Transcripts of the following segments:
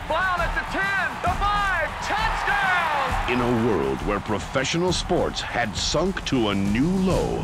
Blount at the 10, the 5, touchdown! In a world where professional sports had sunk to a new low,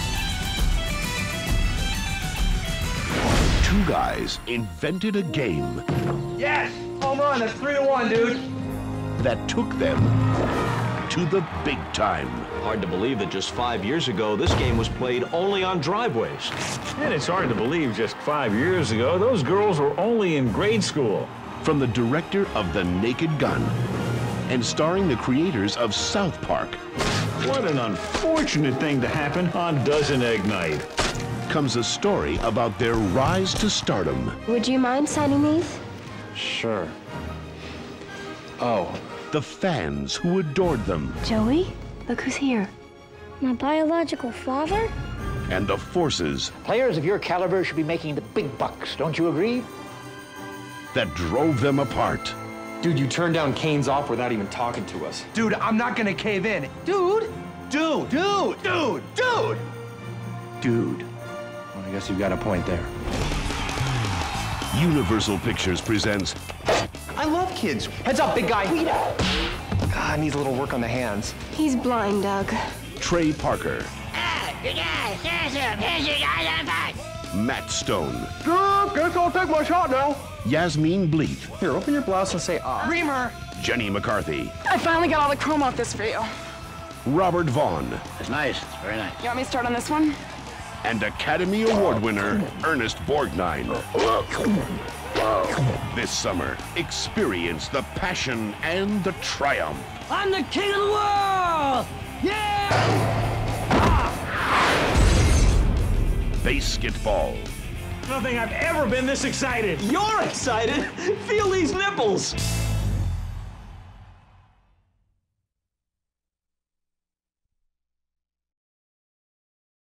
two guys invented a game Yes! Home run, that's 3-1, dude. that took them to the big time. Hard to believe that just 5 years ago, this game was played only on driveways. And it's hard to believe just 5 years ago, those girls were only in grade school. From the director of The Naked Gun and starring the creators of South Park What an unfortunate thing to happen on Dozen Egg Night. comes a story about their rise to stardom. Would you mind signing these? Sure. Oh. The fans who adored them, Joey, look who's here. My biological father? and the forces Players of your caliber should be making the big bucks, don't you agree? that drove them apart. Dude, you turned down Kane's off without even talking to us. Dude, I'm not gonna cave in. Dude! Dude! Dude! Dude! Dude! Dude. Well, I guess you've got a point there. Universal Pictures presents I love kids. Heads up, big guy. God, needs a little work on the hands. He's blind, Doug. Trey Parker, Matt Stone, Guess I'll take my shot now. Yasmin Bleeth, Here, open your blouse and say ah. Reamer! Jenny McCarthy, I finally got all the chrome off this for you. Robert Vaughn, It's nice, very nice. You want me to start on this one? and Academy Award winner Ernest Borgnine. This summer, experience the passion and the triumph. I'm the king of the world! Yeah! BASEketball. I don't think I've ever been this excited. You're excited? Feel these nipples!